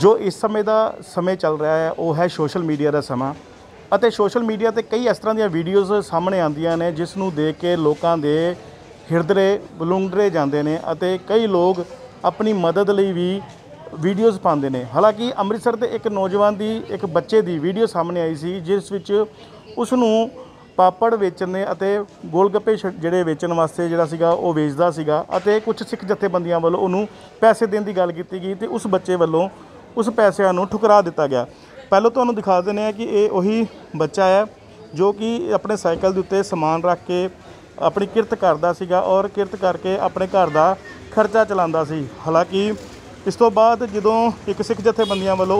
ਜੋ ਇਸ ਸਮੇਂ ਦਾ ਸਮੇਂ ਚੱਲ ਰਿਹਾ ਹੈ ਉਹ ਹੈ ਸੋਸ਼ਲ ਮੀਡੀਆ ਦਾ ਸਮਾਂ ਅਤੇ ਸੋਸ਼ਲ ਮੀਡੀਆ 'ਤੇ ਕਈ ਇਸ ਤਰ੍ਹਾਂ ਦੀਆਂ ਵੀਡੀਓਜ਼ ਸਾਹਮਣੇ ਆਉਂਦੀਆਂ ਨੇ ਜਿਸ ਨੂੰ ਦੇਖ ਕੇ ਲੋਕਾਂ ਦੇ ਹਿਰਦੇ ਬਲੂੰਗੜੇ ਜਾਂਦੇ ਨੇ ਅਤੇ ਕਈ ਲੋਕ ਆਪਣੀ ਮਦਦ ਲਈ ਵੀ ਵੀਡੀਓਜ਼ ਪਾਉਂਦੇ ਨੇ। ਹਾਲਾਂਕਿ ਅੰਮ੍ਰਿਤਸਰ ਦੇ ਇੱਕ ਨੌਜਵਾਨ ਦੀ ਇੱਕ ਬੱਚੇ ਦੀ ਵੀਡੀਓ ਸਾਹਮਣੇ ਆਈ ਸੀ ਜਿਸ ਵਿੱਚ ਉਸ ਨੂੰ ਪਾਪੜ ਵੇਚਣ ਅਤੇ ਗੋਲ ਗੱਪੇ ਜਿਹੜੇ ਵੇਚਣ ਵਾਸਤੇ ਜਿਹੜਾ ਸੀਗਾ ਉਹ ਵੇਚਦਾ ਸੀਗਾ ਅਤੇ ਕੁਝ ਸਿੱਖ ਜਥੇਬੰਦੀਆਂ ਵੱਲੋਂ ਉਹਨੂੰ ਪੈਸੇ ਦੇਣ ਦੀ ਗੱਲ ਕੀਤੀ ਗਈ ਅਤੇ ਉਸ ਬੱਚੇ ਵੱਲੋਂ ਉਸ ਪੈਸਿਆਂ ਨੂੰ ਠੁਕਰਾ ਦਿੱਤਾ ਗਿਆ। ਪਹਿਲਾਂ ਤੁਹਾਨੂੰ ਦਿਖਾ ਦਿੰਦੇ ਹਾਂ ਕਿ ਇਹ ਉਹੀ ਬੱਚਾ ਹੈ ਜੋ ਕਿ ਆਪਣੇ ਸਾਈਕਲ ਦੇ ਉੱਤੇ ਸਮਾਨ ਰੱਖ ਕੇ ਆਪਣੀ ਕਿਰਤ ਕਰਦਾ ਸੀਗਾ ਔਰ ਕਿਰਤ ਕਰਕੇ ਆਪਣੇ ਘਰ ਦਾ ਖਰਚਾ ਚਲਾਉਂਦਾ ਸੀ। ਹਾਲਾਂਕਿ ਇਸ ਤੋਂ ਬਾਅਦ ਜਦੋਂ ਇੱਕ ਸਿੱਖ ਜਥੇਬੰਦੀਆਂ ਵੱਲੋਂ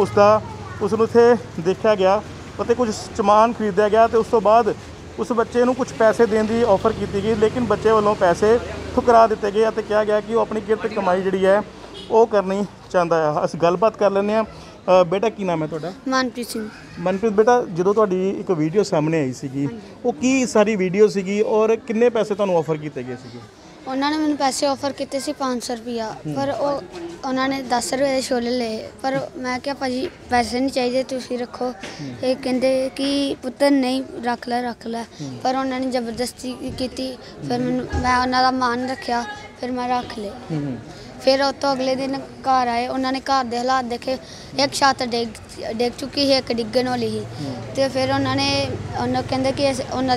ਉਸ ਨੂੰ ਇੱਥੇ ਦੇਖਿਆ ਗਿਆ ਅਤੇ ਕੁਝ ਸਮਾਨ ਖਰੀਦਿਆ ਗਿਆ ਅਤੇ ਉਸ ਤੋਂ ਬਾਅਦ ਉਸ ਬੱਚੇ ਨੂੰ ਕੁਝ ਪੈਸੇ ਦੇਣ ਦੀ ਆਫਰ ਕੀਤੀ ਗਈ, ਲੇਕਿਨ ਬੱਚੇ ਵੱਲੋਂ ਪੈਸੇ ਠੁਕਰਾ ਦਿੱਤੇ ਗਏ ਅਤੇ ਕਿਹਾ ਗਿਆ ਕਿ ਉਹ ਆਪਣੀ ਕਿਰਤ ਕਮਾਈ ਜਿਹੜੀ ਹੈ ਉਹ ਕਰਨੀ ਚਾਹੁੰਦਾ ਹੈ। ਅਸੀਂ ਗੱਲਬਾਤ ਕਰ ਲੈਂਦੇ ਹਾਂ। ਬੇਟਾ ਕੀ ਨਾਮ ਹੈ ਤੁਹਾਡਾ? ਮਨਪ੍ਰੀਤ ਸਿੰਘ। ਮਨਪ੍ਰੀਤ ਬੇਟਾ, ਜਦੋਂ ਤੁਹਾਡੀ ਇੱਕ ਵੀਡੀਓ ਸਾਹਮਣੇ ਆਈ ਸੀਗੀ ਉਹ ਕੀ ਸਾਰੀ ਵੀਡੀਓ ਸੀਗੀ ਔਰ ਕਿੰਨੇ ਪੈਸੇ ਤੁਹਾਨੂੰ ਆਫਰ ਕੀਤੇ ਗਏ ਸੀਗੇ? ਉਹਨਾਂ ਨੇ ਮੈਨੂੰ ਪੈਸੇ ਆਫਰ ਕੀਤੇ ਸੀ 500 ਰੁਪਇਆ, ਪਰ ਉਹਨਾਂ ਨੇ 10 ਰੁਪਏ ਦੇ ਛੋਲੇ ਲਏ, ਪਰ ਮੈਂ ਕਿਹਾ ਭਾਜੀ ਪੈਸੇ ਨਹੀਂ ਚਾਹੀਦੇ ਤੁਸੀਂ ਰੱਖੋ। ਇਹ ਕਹਿੰਦੇ ਕਿ ਪੁੱਤਰ ਨਹੀਂ ਰੱਖ ਲੈ, ਪਰ ਉਹਨਾਂ ਨੇ ਜ਼ਬਰਦਸਤੀ ਕੀਤੀ। ਫਿਰ ਮੈਂ ਉਹਨਾਂ ਦਾ ਮਾਨ ਰੱਖਿਆ, ਫਿਰ ਮੈਂ ਰੱਖ ਲਏ। ਫਿਰ ਉਹ ਤੋਂ ਅਗਲੇ ਦਿਨ ਘਰ ਆਏ, ਉਹਨਾਂ ਨੇ ਘਰ ਦੇ ਹਾਲਾਤ ਦੇਖੇ, ਇੱਕ ਛੱਤ ਡਿੱਗ ਚੁੱਕੀ ਸੀ, ਇੱਕ ਡਿੱਗਣ ਵਾਲੀ ਸੀ ਅਤੇ ਫਿਰ ਉਹਨਾਂ ਕਹਿੰਦੇ ਕਿ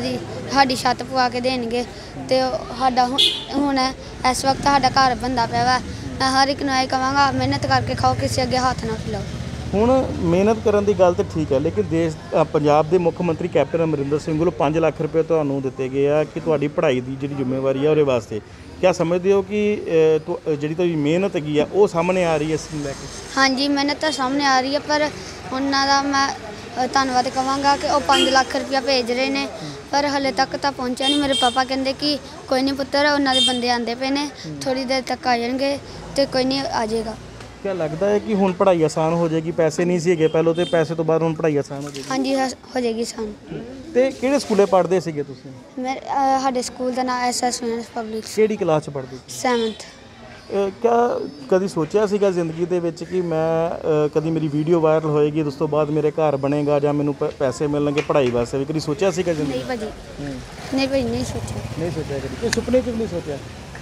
ਸਾਡੀ ਛੱਤ ਪਵਾ ਕੇ ਦੇਣਗੇ ਅਤੇ ਸਾਡਾ ਹੁਣ ਇਸ ਵਕਤ ਸਾਡਾ ਘਰ ਬਣਦਾ ਪਿਆ ਵਾ। ਮੈਂ ਹਰ ਇੱਕ ਨੂੰ ਇਹ ਕਹਾਂਗਾ ਮਿਹਨਤ ਕਰਕੇ ਖਾਓ, ਕਿਸੇ ਅੱਗੇ ਹੱਥ ਨਾ ਫੈਲਾਓ। ਹੁਣ ਮਿਹਨਤ ਕਰਨ ਦੀ ਗੱਲ ਤਾਂ ਠੀਕ ਹੈ, ਲੇਕਿਨ ਪੰਜਾਬ ਦੇ ਮੁੱਖ ਮੰਤਰੀ ਕੈਪਟਨ ਅਮਰਿੰਦਰ ਸਿੰਘ ਵੱਲੋਂ 5 ਲੱਖ ਰੁਪਏ ਤੁਹਾਨੂੰ ਦਿੱਤੇ ਗਏ ਆ ਕਿ ਤੁਹਾਡੀ ਪੜ੍ਹਾਈ ਦੀ ਜਿਹੜੀ ਜ਼ਿੰਮੇਵਾਰੀ ਹੈ ਉਹਦੇ ਵਾਸਤੇ। ਕਿਆ ਸਮਝਦੇ ਹੋ ਕਿ ਜਿਹੜੀ ਤੁਹਾਡੀ ਮਿਹਨਤ ਹੈਗੀ ਆ ਉਹ ਸਾਹਮਣੇ ਆ ਰਹੀ ਹੈ ਇਸ ਨੂੰ ਲੈ ਕੇ? ਹਾਂਜੀ, ਮਿਹਨਤ ਤਾਂ ਸਾਹਮਣੇ ਆ ਰਹੀ ਹੈ, ਪਰ ਉਹਨਾਂ ਦਾ ਮੈਂ ਧੰਨਵਾਦ ਕਹਾਂਗਾ ਕਿ ਉਹ 5 ਲੱਖ ਰੁਪਇਆ ਭੇਜ ਰਹੇ ਨੇ, ਪਰ ਹਲੇ ਤੱਕ ਤਾਂ ਪਹੁੰਚਿਆ ਨਹੀਂ। ਮੇਰੇ ਪਾਪਾ ਕਹਿੰਦੇ ਕਿ ਕੋਈ ਨਹੀਂ ਪੁੱਤਰ, ਉਹਨਾਂ ਦੇ ਬੰਦੇ ਆਉਂਦੇ ਪਏ ਨੇ, ਥੋੜ੍ਹੀ ਦੇਰ ਤੱਕ ਆ ਜਾਣਗੇ ਅਤੇ ਕੋਈ ਨਹੀਂ ਆ ਜਾਏਗਾ। ਕਿਆ ਲੱਗਦਾ ਹੈ ਕਿ ਹੁਣ ਪੜ੍ਹਾਈ ਆਸਾਨ ਹੋ ਜਾਏਗੀ? ਪੈਸੇ ਨਹੀਂ ਸੀ ਹੈਗੇ ਪਹਿਲਾਂ, ਅਤੇ ਪੈਸੇ ਤੋਂ ਬਾਅਦ ਹੁਣ ਪੜ੍ਹਾਈ ਆਸਾਨ ਹੋ ਜਾਏਗੀ? ਹਾਂਜੀ, ਹੋ ਜਾਏਗੀ ਆਸਾਨ। ਅਤੇ ਕਿਹੜੇ ਸਕੂਲੇ ਪੜ੍ਹਦੇ ਸੀਗੇ ਤੁਸੀਂ? ਸਾਡੇ ਸਕੂਲ ਦਾ ਨਾਮ SS ਪਬਲਿਕ। ਕਿਹੜੀ ਕਲਾਸ 'ਚ ਪੜ੍ਹਦੇ ਸੀ? 7th। ਕਿਆ ਕਦੀ ਸੋਚਿਆ ਸੀਗਾ ਜ਼ਿੰਦਗੀ ਦੇ ਵਿੱਚ ਕਿ ਮੈਂ ਕਦੀ ਮੇਰੀ ਵੀਡੀਓ ਵਾਇਰਲ ਹੋਏਗੀ ਉਸ ਤੋਂ ਬਾਅਦ ਮੇਰੇ ਘਰ ਬਣੇਗਾ ਜਾਂ ਮੈਨੂੰ ਪੈਸੇ ਮਿਲਣਗੇ ਪੜ੍ਹਾਈ ਵਾਸਤੇ ਵੀ? ਕਦੀ ਸੋਚਿਆ ਸੀਗਾ ਜ਼ਿੰਦਗੀ? ਨਹੀਂ ਭਾਜੀ, ਨਹੀਂ ਸੋਚਿਆ ਕਦੀ ਕੋਈ ਸੁਪਨੇ 'ਚ ਵੀ ਨਹੀਂ ਸੋਚਿਆ?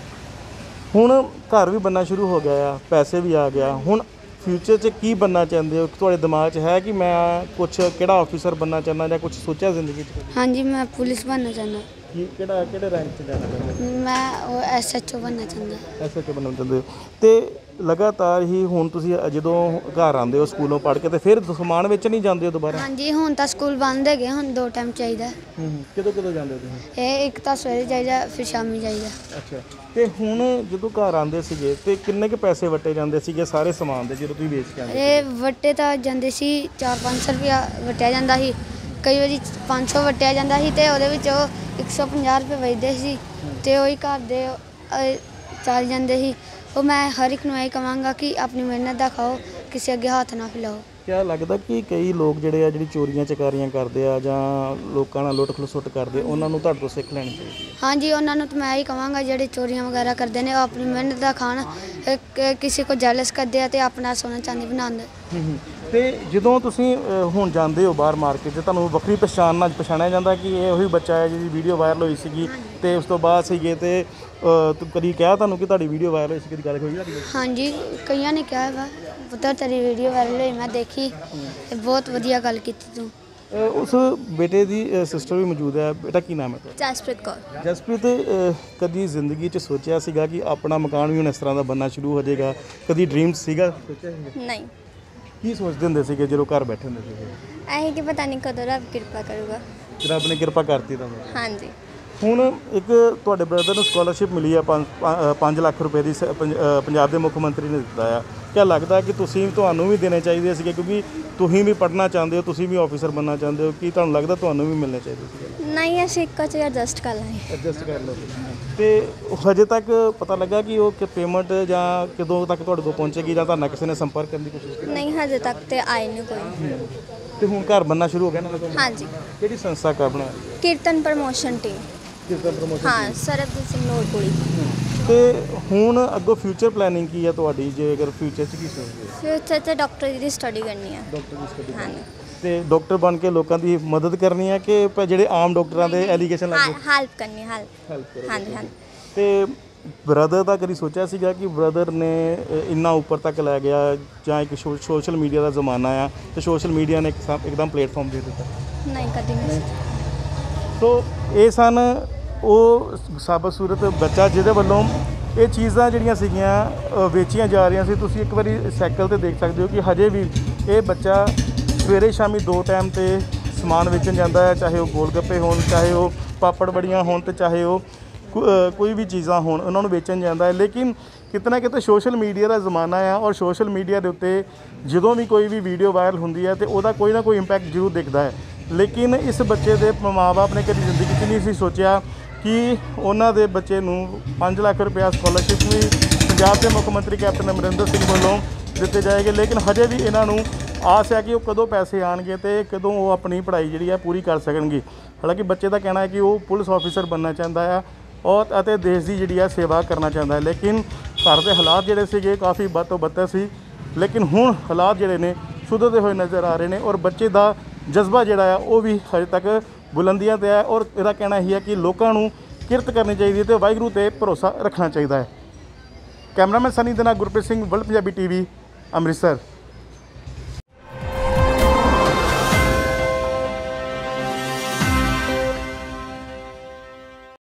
ਹੁਣ ਘਰ ਵੀ ਬਣਨਾ ਸ਼ੁਰੂ ਹੋ ਗਿਆ ਆ, ਪੈਸੇ ਵੀ ਆ ਗਿਆ, ਹੁਣ ਫਿਊਚਰ 'ਚ ਕੀ ਬਣਨਾ ਚਾਹੁੰਦੇ ਹੋ? ਤੁਹਾਡੇ ਦਿਮਾਗ 'ਚ ਹੈ ਕਿ ਮੈਂ ਕਿਹੜਾ ਆਫਿਸਰ ਬਣਨਾ ਚਾਹੁੰਦਾ ਜਾਂ ਕੁਝ ਸੋਚਿਆ ਜ਼ਿੰਦਗੀ 'ਚ? ਹਾਂਜੀ, ਮੈਂ ਪੁਲਿਸ ਬਣਨਾ ਚਾਹੁੰਦਾ। ਕਿਹੜੇ ਰੈਂਕ 'ਚ ਜਾਣਾ ਚਾਹੁੰਦੇ? ਮੈਂ ਉਹ SHO ਬਣਨਾ ਚਾਹੁੰਦਾ। SHO ਬਣਨਾ ਚਾਹੁੰਦੇ ਹੋ? ਅਤੇ ਲਗਾਤਾਰ ਹੀ ਹੁਣ ਤੁਸੀਂ ਜਦੋਂ ਘਰ ਆਉਂਦੇ ਹੋ ਸਕੂਲੋਂ ਪੜ੍ਹ ਕੇ, ਅਤੇ ਫਿਰ ਸਮਾਨ ਵੇਚਣ ਨਹੀਂ ਜਾਂਦੇ ਹੋ ਦੁਬਾਰਾ? ਹਾਂਜੀ, ਹੁਣ ਤਾਂ ਸਕੂਲ ਬੰਦ ਹੈਗੇ, ਹੁਣ 2 ਟਾਈਮ ਚਾਹੀਦਾ। ਕਦੋਂ ਜਾਂਦੇ ਹੋ ਤੁਸੀਂ? ਇਹ ਇੱਕ ਤਾਂ ਸਵੇਰੇ ਚਾਹੀਦਾ, ਫਿਰ ਸ਼ਾਮੀ ਚਾਹੀਦਾ। ਅੱਛਾ, ਅਤੇ ਹੁਣ ਜਦੋਂ ਘਰ ਆਉਂਦੇ ਸੀਗੇ ਅਤੇ ਕਿੰਨੇ ਕੁ ਪੈਸੇ ਵਟੇ ਜਾਂਦੇ ਸੀਗੇ ਸਾਰੇ ਸਮਾਨ ਦੇ ਜਦੋਂ ਤੁਸੀਂ ਵੇਚ ਕੇ ਆਉਂਦੇ? ਇਹ ਵਟੇ ਤਾਂ ਜਾਂਦੇ ਸੀ 400-500 ਰੁਪਇਆ ਵਟਿਆ ਜਾਂਦਾ ਸੀ, ਕਈ ਵਾਰੀ 500 ਵਟਿਆ ਜਾਂਦਾ ਸੀ ਅਤੇ ਉਹਦੇ ਵਿੱਚ ਉਹ 150 ਰੁਪਏ ਵਜਦੇ ਸੀ ਅਤੇ ਉਹੀ ਘਰ ਦੇ ਚੱਲ ਜਾਂਦੇ ਸੀ। ਉਹ ਮੈਂ ਹਰ ਇੱਕ ਨੂੰ ਇਹ ਕਹਾਂਗਾ ਕਿ ਆਪਣੀ ਮਿਹਨਤ ਦਾ ਖਾਓ, ਕਿਸੇ ਅੱਗੇ ਹੱਥ ਨਾ ਫੈਲਾਓ। ਕਿਆ ਲੱਗਦਾ ਕਿ ਕਈ ਲੋਕ ਜਿਹੜੇ ਆ ਜਿਹੜੀ ਚੋਰੀਆਂ ਚਕਾਰੀਆਂ ਕਰਦੇ ਆ ਜਾਂ ਲੋਕਾਂ ਨਾਲ ਲੁੱਟ ਖਸੁੱਟ ਕਰਦੇ, ਉਹਨਾਂ ਨੂੰ ਤੁਹਾਡੇ ਤੋਂ ਸਿੱਖ ਲੈਣੀ ਚਾਹੀਦੀ? ਹਾਂਜੀ, ਉਹਨਾਂ ਨੂੰ ਤਾਂ ਮੈਂ ਇਹੀ ਕਹਾਂਗਾ ਜਿਹੜੇ ਚੋਰੀਆਂ ਵਗੈਰਾ ਕਰਦੇ ਨੇ ਉਹ ਆਪਣੀ ਮਿਹਨਤ ਦਾ ਖਾਣ, ਕਿਸੇ ਕੋ ਜੈਲਸ ਕਰਦੇ ਆ ਅਤੇ ਆਪਣਾ ਸੋਨਾ ਚਾਂਦੀ ਬਣਾਉਂਦੇ। ਅਤੇ ਜਦੋਂ ਤੁਸੀਂ ਹੁਣ ਜਾਂਦੇ ਹੋ ਬਾਹਰ ਮਾਰਕੀਟ 'ਚ, ਤੁਹਾਨੂੰ ਵੱਖਰੀ ਪਛਾਣ ਨਾਲ ਪਛਾਣਿਆ ਜਾਂਦਾ ਕਿ ਇਹ ਉਹੀ ਬੱਚਾ ਹੈ ਜਿਹਦੀ ਵੀਡੀਓ ਵਾਇਰਲ ਹੋਈ ਸੀਗੀ ਅਤੇ ਉਸ ਤੋਂ ਬਾਅਦ ਸੀਗੇ ਅਤੇ ਕਦੀ ਕਿਹਾ ਤੁਹਾਨੂੰ ਕਿ ਤੁਹਾਡੀ ਵੀਡੀਓ ਵਾਇਰਲ ਹੋਈ ਸੀ? ਕਦੀ ਗੱਲ ਹੋਈ ਤੁਹਾਡੀ? ਹਾਂਜੀ, ਕਈਆਂ ਨੇ ਕਿਹਾ ਵਾ ਪੁੱਤਰ ਤੇਰੀ ਵੀਡੀਓ ਵਾਇਰਲ ਹੋਈ, ਮੈਂ ਦੇਖੀ ਅਤੇ ਬਹੁਤ ਵਧੀਆ ਗੱਲ ਕੀਤੀ ਤੂੰ। ਉਸ ਬੇਟੇ ਦੀ ਸਿਸਟਰ ਵੀ ਮੌਜੂਦ ਹੈ। ਬੇਟਾ ਕੀ ਨਾਮ ਹੈ ਤੁਹਾਡਾ? ਜਸਪ੍ਰੀਤ ਕੌਰ। ਜਸਪ੍ਰੀਤ, ਕਦੀ ਜ਼ਿੰਦਗੀ 'ਚ ਸੋਚਿਆ ਸੀਗਾ ਕਿ ਆਪਣਾ ਮਕਾਨ ਵੀ ਹੁਣ ਇਸ ਤਰ੍ਹਾਂ ਦਾ ਬਣਨਾ ਸ਼ੁਰੂ ਹੋ ਜਾਏਗਾ? ਕਦੀ ਡ੍ਰੀਮ ਸੀਗਾ? ਸੋਚਿਆ ਸੀਗਾ? ਨਹੀਂ। ਕੀ ਸੋਚਦੇ ਹੁੰਦੇ ਸੀਗੇ ਜਦੋਂ ਘਰ ਬੈਠੇ ਹੁੰਦੇ ਸੀਗੇ? ਇਹੀ ਕਿ ਪਤਾ ਨਹੀਂ ਕਦੋਂ ਰੱਬ ਕਿਰਪਾ ਕਰੂਗਾ। ਰੱਬ ਨੇ ਕਿਰਪਾ ਕਰਤੀ ਤਾਂ? ਹਾਂਜੀ। ਹੁਣ ਇੱਕ ਤੁਹਾਡੇ ਬ੍ਰਦਰ ਨੂੰ ਸਕਾਲਰਸ਼ਿਪ ਮਿਲੀ ਆ 5 ਲੱਖ ਰੁਪਏ ਦੀ, ਪੰਜਾਬ ਦੇ ਮੁੱਖ ਮੰਤਰੀ ਨੇ ਦਿੱਤਾ ਆ। ਕਿਆ ਲੱਗਦਾ ਕਿ ਤੁਹਾਨੂੰ ਵੀ ਦੇਣੇ ਚਾਹੀਦੇ ਸੀਗੇ ਕਿਉਂਕਿ ਤੁਸੀਂ ਵੀ ਪੜ੍ਹਨਾ ਚਾਹੁੰਦੇ ਹੋ, ਤੁਸੀਂ ਵੀ ਆਫਿਸਰ ਬਣਨਾ ਚਾਹੁੰਦੇ ਹੋ, ਕੀ ਤੁਹਾਨੂੰ ਲੱਗਦਾ ਤੁਹਾਨੂੰ ਵੀ ਮਿਲਣੇ ਚਾਹੀਦੇ ਸੀਗੇ? ਨਹੀਂ, ਅਸੀਂ ਇੱਕੋ 'ਚ ਐਡਜਸਟ ਕਰ ਲਾਂਗੇ। ਐਡਜਸਟ ਕਰ ਲਓ। ਅਤੇ ਹਜੇ ਤੱਕ ਪਤਾ ਲੱਗਾ ਕਿ ਉਹ ਪੇਮੈਂਟ ਜਾਂ ਕਦੋਂ ਤੱਕ ਤੁਹਾਡੇ ਕੋਲ ਪਹੁੰਚੇਗੀ ਜਾਂ ਤੁਹਾਨੂੰ ਕਿਸੇ ਨੇ ਸੰਪਰਕ ਕਰਨ ਦੀ ਕੋਸ਼ਿਸ਼ ਕੀਤੀ? ਨਹੀਂ, ਹਜੇ ਤੱਕ ਤੇ ਆਏ ਨਹੀਂ ਕੋਈ। ਅਤੇ ਹੁਣ ਘਰ ਬਣਨਾ ਸ਼ੁਰੂ ਹੋ ਗਿਆ ਨਾ? ਹਾਂਜੀ। ਕਿਹੜੀ ਸੰਸਥਾ ਕਰ ਬਣਾ? Kirtan promotion team. Kirtan promotion? ਹਾਂ, ਸਰਬਜੀਤ ਸਿੰਘ ਲੋੜਪੁਰੀ। ਤੇ ਹੁਣ ਅੱਗੋਂ ਫਿਊਚਰ ਪਲੈਨਿੰਗ ਕੀ ਹੈ ਤੁਹਾਡੀ, ਜੇ ਅਗਰ ਫਿਊਚਰ 'ਚ ਕੀ ਸੋਚਦੇ ਹੋ? ਫਿਊਚਰ 'ਚ ਡਾਕਟਰ ਦੀ ਸਟੱਡੀ ਕਰਨੀ ਆ। ਡਾਕਟਰ ਦੀ ਸਟੱਡੀ ਹਾਂਜੀ ਤੇ ਡਾਕਟਰ ਬਣ ਕੇ ਲੋਕਾਂ ਦੀ ਮਦਦ ਕਰਨੀ ਹੈ ਕਿ ਜਿਹੜੇ ਆਮ ਡਾਕਟਰਾਂ ਦੇ ਐਲੀਗੇਸ਼ਨ ਲੱਗੇ ਹੈਲਪ ਕਰਨੀ ਹੈਲਪ। ਹੈਲਪ ਕਰੋ? ਹਾਂਜੀ ਹਾਂਜੀ ਤੇ ਬ੍ਰਦਰ ਦਾ ਕਦੀ ਸੋਚਿਆ ਸੀਗਾ ਕਿ ਬ੍ਰਦਰ ਨੇ ਇੰਨਾ ਉੱਪਰ ਤੱਕ ਲੈ ਗਿਆ, ਜਾਂ ਇੱਕ ਸੋਸ਼ਲ ਮੀਡੀਆ ਦਾ ਜ਼ਮਾਨਾ ਆ ਤੇ ਸੋਸ਼ਲ ਮੀਡੀਆ ਨੇ ਇੱਕਦਮ ਪਲੇਟਫਾਰਮ ਦੇ ਦਿੱਤਾ? ਨਹੀਂ ਕਦੀ ਨਹੀਂ। ਸੋ ਇਹ ਸਨ ਉਹ ਸਾਬਤ ਸੂਰਤ ਬੱਚਾ ਜਿਹਦੇ ਵੱਲੋਂ ਇਹ ਚੀਜ਼ਾਂ ਜਿਹੜੀਆਂ ਸੀਗੀਆਂ ਵੇਚੀਆਂ ਜਾ ਰਹੀਆਂ ਸੀ। ਤੁਸੀਂ ਇੱਕ ਵਾਰੀ ਸਾਈਕਲ ਤੇ ਦੇਖ ਸਕਦੇ ਹੋ ਕਿ ਹਜੇ ਵੀ ਇਹ ਬੱਚਾ ਸਵੇਰੇ ਸ਼ਾਮੀ 2 ਟਾਈਮ ਤੇ ਸਮਾਨ ਵੇਚਣ ਜਾਂਦਾ ਹੈ, ਚਾਹੇ ਉਹ ਗੋਲ ਗੱਪੇ ਹੋਣ, ਚਾਹੇ ਉਹ ਪਾਪੜ ਬੜੀਆਂ ਹੋਣ, ਤੇ ਚਾਹੇ ਉਹ ਕੋਈ ਵੀ ਚੀਜ਼ਾਂ ਹੋਣ, ਉਹਨਾਂ ਨੂੰ ਵੇਚਣ ਜਾਂਦਾ ਹੈ। ਲੇਕਿਨ ਕਿਤੇ ਨਾ ਕਿਤੇ ਸੋਸ਼ਲ ਮੀਡੀਆ ਦਾ ਜ਼ਮਾਨਾ ਆ, ਔਰ ਸੋਸ਼ਲ ਮੀਡੀਆ ਦੇ ਉੱਤੇ ਜਦੋਂ ਵੀ ਕੋਈ ਵੀ ਵੀਡੀਓ ਵਾਇਰਲ ਹੁੰਦੀ ਹੈ ਤੇ ਉਹਦਾ ਕੋਈ ਨਾ ਕੋਈ ਇੰਪੈਕਟ ਜ਼ਰੂਰ ਦਿਖਦਾ ਹੈ। ਲੇਕਿਨ ਇਸ ਬੱਚੇ ਦੇ ਮਾਂ-ਬਾਪ ਨੇ ਕਦੀ ਜ਼ਿੰਦਗੀ 'ਚ ਨਹੀਂ ਸੀ ਸੋਚਿਆ ਕਿ ਉਹਨਾਂ ਦੇ ਬੱਚੇ ਨੂੰ 5 ਲੱਖ ਰੁਪਇਆ ਸਕੋਲਰਸ਼ਿਪ ਵੀ ਪੰਜਾਬ ਦੇ ਮੁੱਖ ਮੰਤਰੀ ਕੈਪਟਨ ਅਮਰਿੰਦਰ ਸਿੰਘ ਵੱਲੋਂ ਦਿੱਤੇ ਜਾਏਗੇ। ਲੇਕਿਨ ਹਜੇ ਵੀ ਇਹਨਾਂ ਨੂੰ ਆਸ ਹੈ ਕਿ ਉਹ ਕਦੋਂ ਪੈਸੇ ਆਉਣਗੇ ਤੇ ਕਦੋਂ ਉਹ ਆਪਣੀ ਪੜ੍ਹਾਈ ਜਿਹੜੀ ਹੈ ਪੂਰੀ ਕਰ ਸਕਣਗੇ। ਹਾਲਾਂਕਿ ਬੱਚੇ ਦਾ ਕਹਿਣਾ ਹੈ ਕਿ ਉਹ ਪੁਲਿਸ ਆਫੀਸਰ ਬਣਨਾ ਚਾਹੁੰਦਾ ਆ ਔਰ ਅਤੇ ਦੇਸ਼ ਦੀ ਜਿਹੜੀ ਆ ਸੇਵਾ ਕਰਨਾ ਚਾਹੁੰਦਾ ਹੈ। ਲੇਕਿਨ ਘਰ ਦੇ ਹਾਲਾਤ ਜਿਹੜੇ ਸੀਗੇ ਕਾਫੀ ਬਦ ਤੋਂ ਬੱਤਰ ਸੀ, ਲੇਕਿਨ ਹੁਣ ਹਾਲਾਤ ਜਿਹੜੇ ਨੇ ਸੁਧਰਦੇ ਹੋਏ ਨਜ਼ਰ ਆ ਰਹੇ ਨੇ, ਔਰ ਬੱਚੇ ਦਾ ਜਜ਼ਬਾ ਜਿਹੜਾ ਆ ਉਹ ਵੀ ਹਜੇ ਤੱਕ ਬੁਲੰਦੀਆਂ 'ਤੇ ਹੈ। ਔਰ ਇਹਦਾ ਕਹਿਣਾ ਇਹੀ ਹੈ ਕਿ ਲੋਕਾਂ ਨੂੰ ਕਿਰਤ ਕਰਨੀ ਚਾਹੀਦੀ ਹੈ ਤੇ ਵਾਹਿਗੁਰੂ 'ਤੇ ਭਰੋਸਾ ਰੱਖਣਾ ਚਾਹੀਦਾ ਹੈ। ਕੈਮਰਾਮੈਨ ਸਨੀ ਦੇ ਨਾਲ ਗੁਰਪ੍ਰੀਤ ਸਿੰਘ, ਵਰਲਡ ਪੰਜਾਬੀ TV, ਅੰਮ੍ਰਿਤਸਰ।